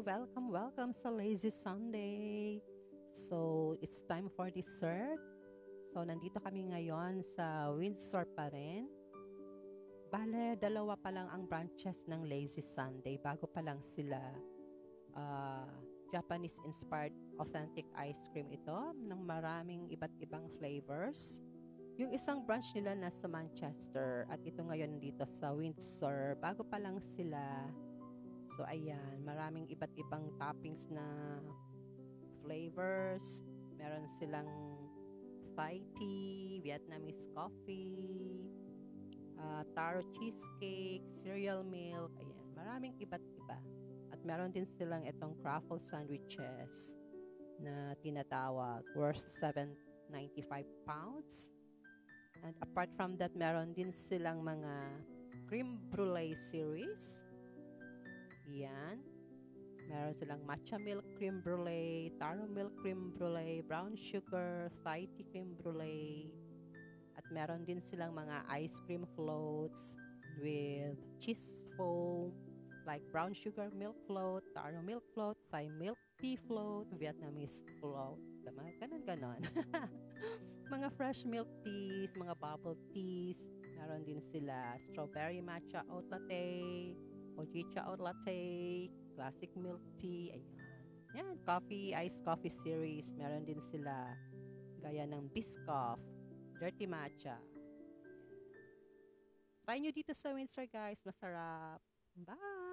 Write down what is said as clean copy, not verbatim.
Welcome sa Lazy Sunday. So, it's time for dessert. So, nandito kami ngayon sa Windsor pa rin. Bale, dalawa pa lang ang branches ng Lazy Sunday. Bago pa lang sila Japanese-inspired authentic ice cream ito ng maraming iba't ibang flavors. Yung isang branch nila nasa Manchester at ito ngayon dito sa Windsor. Bago pa lang sila. So, ayan, maraming iba't ibang toppings na flavors. Meron silang Thai tea, Vietnamese coffee, taro cheesecake, cereal milk, ayan, maraming iba't iba. At meron din silang itong croffle sandwiches na tinatawag worth 7.95 pounds. And apart from that, meron din silang mga cream brulee series. Yan. Meron silang matcha milk cream brulee, taro milk cream brulee, brown sugar, Thai tea cream brulee. At meron din silang mga ice cream floats with cheese foam, like brown sugar milk float, taro milk float, Thai milk tea float, Vietnamese float. Ganon. Mga fresh milk teas, mga bubble teas. Meron din sila strawberry matcha oat latte, Ojicha oat latte, classic milk tea, ayan. Yan, coffee, iced coffee series. Meron din sila gaya ng Biscoff, dirty matcha. Try nyo dito sa Windsor guys, masarap. Bye!